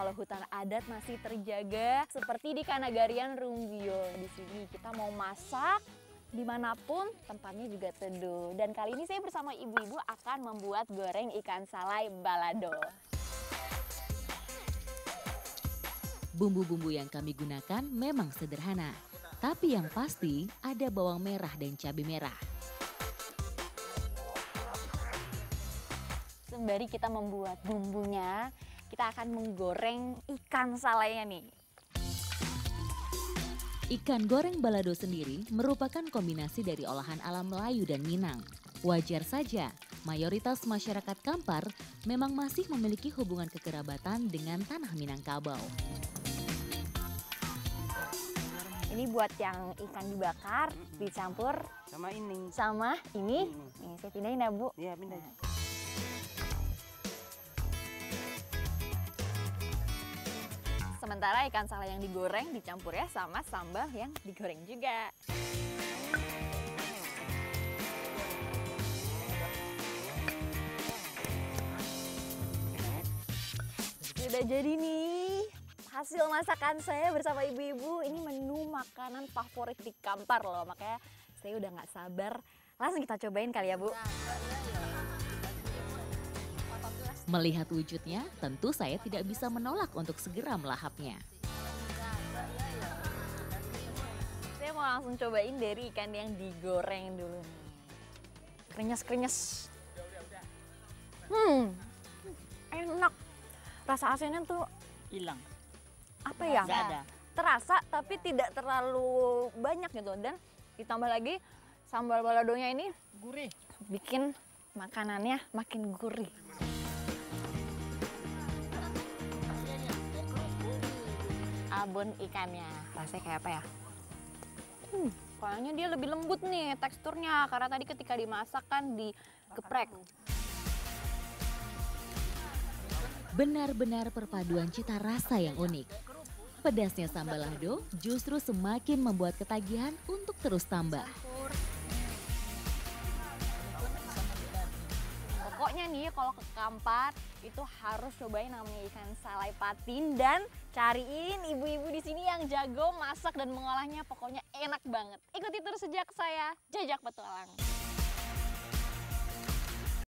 kalau hutan adat masih terjaga seperti di Kanagarian Rumbio. Di sini kita mau masak dimanapun tempatnya juga teduh. Dan kali ini saya bersama ibu-ibu akan membuat goreng ikan salai balado. Bumbu-bumbu yang kami gunakan memang sederhana, tapi yang pasti ada bawang merah dan cabai merah. Sembari kita membuat bumbunya, kita akan menggoreng ikan salainya nih. Ikan goreng balado sendiri merupakan kombinasi dari olahan alam Melayu dan Minang. Wajar saja, mayoritas masyarakat Kampar memang masih memiliki hubungan kekerabatan dengan tanah Minangkabau. Ini buat yang ikan dibakar, dicampur sama ini. sama ini. Nih, saya pindahin ya, Bu. Iya, pindah. Sementara ikan salai yang digoreng dicampur ya sama sambal yang digoreng juga. Sudah jadi nih hasil masakan saya bersama ibu-ibu. Ini menu makanan favorit di Kampar loh, makanya saya udah nggak sabar. Langsung kita cobain kali ya, Bu. Melihat wujudnya, tentu saya tidak bisa menolak untuk segera melahapnya. Saya mau langsung cobain dari ikan yang digoreng dulu nih. Krenyes-krenyes. Enak. Rasa asinnya tuh Hilang. apa ya? Nggak ada. Terasa tapi tidak terlalu banyak gitu. Dan ditambah lagi sambal baladonya ini Gurih. bikin makanannya makin gurih. Abon ikannya, rasanya kayak apa ya? Kayaknya dia lebih lembut nih teksturnya, karena tadi ketika dimasak kan digeprek. Benar-benar perpaduan cita rasa yang unik. Pedasnya sambal lado justru semakin membuat ketagihan untuk terus tambah. Pokoknya nih kalau ke Kampar itu harus cobain namanya ikan salai patin dan cariin ibu-ibu di sini yang jago masak dan mengolahnya, pokoknya enak banget. Ikuti terus jejak saya, Jajak Petualang.